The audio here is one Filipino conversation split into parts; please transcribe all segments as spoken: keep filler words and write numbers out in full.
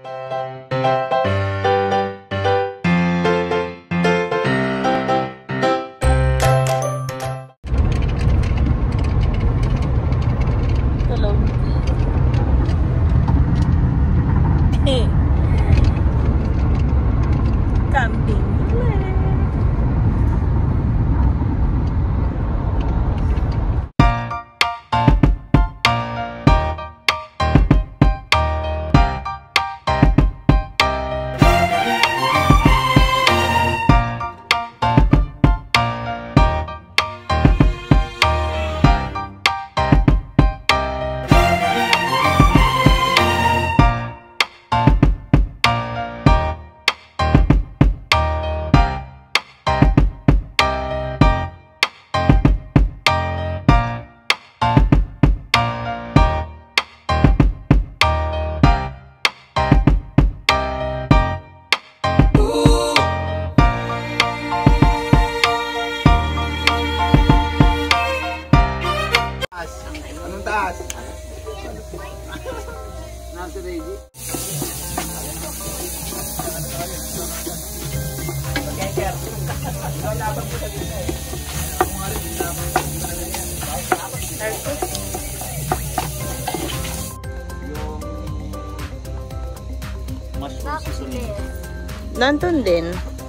Nandun din.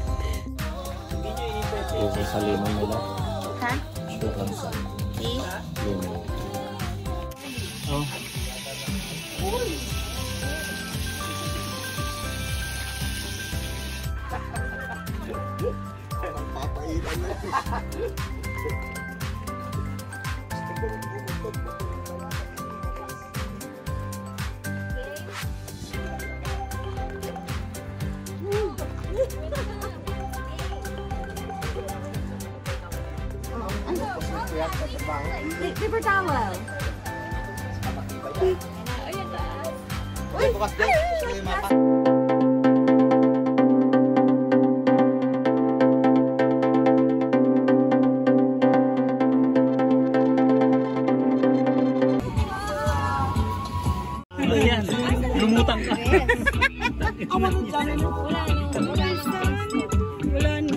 Yung sa limon nila. Ha? Sukan sa limon. Oh. Papailan na. Paper towel. Uy, bukas din. Ano yan? Lumutang ka. Wala na. Wala na.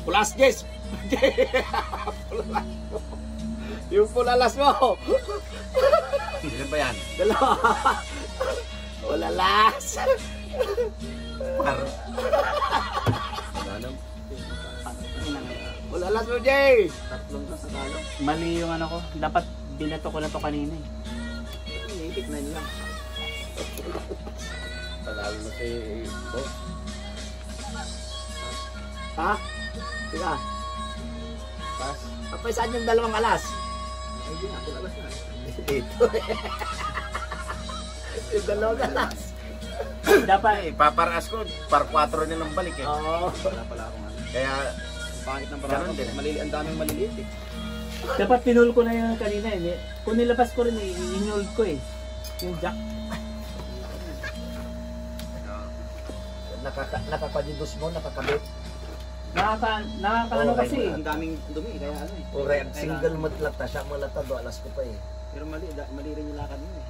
Pulas, Jess! Yung pulalas mo! Ilan ba yan? Dalawa! Pulalas! Par! Pulalas mo, Jay! Tatlong ka sa talo. Mali yung ano ko. Dapat binato ko na to kanina eh. Iniipit na yun lang. Talalo na si Boss. Ha? Tiga. Pas. Apay, saan yung dalawang alas? Ay, di nga. Pulalas na. Dito eh. Yung dalawang alas. Dapat Eh, paparaas ko. Par kwatro nilang balik eh. Oo. Wala pala akong ano. Kaya, pangit ng parang din. Malili, ang daming maliliit eh. dapat pinul ko na yung kanina eh. Kung nilabas ko rin eh, inul ko eh. Yung jack. Nakaka, nakapadidos mo, nakakabit. Nakaka, nakakaano Oo, kasi. ang daming dumi, kaya ano eh. O red, single matlata siya, malata do, alas ko pa eh. Pero mali, da, mali rin yung lakad mo eh.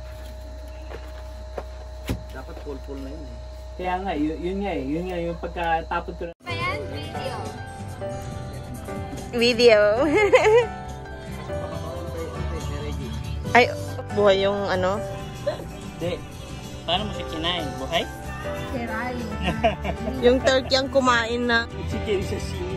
Dapat full-full na yun eh. Kaya nga, yun, yun nga eh. Yun nga yung pagkatapos ko na. Ayan, video. Video. Ay, buhay yung ano? Hindi. Paano mo siya kinain? Buhay? Sirali. Yung turkey ang kumain na. Si Jerry sa siya.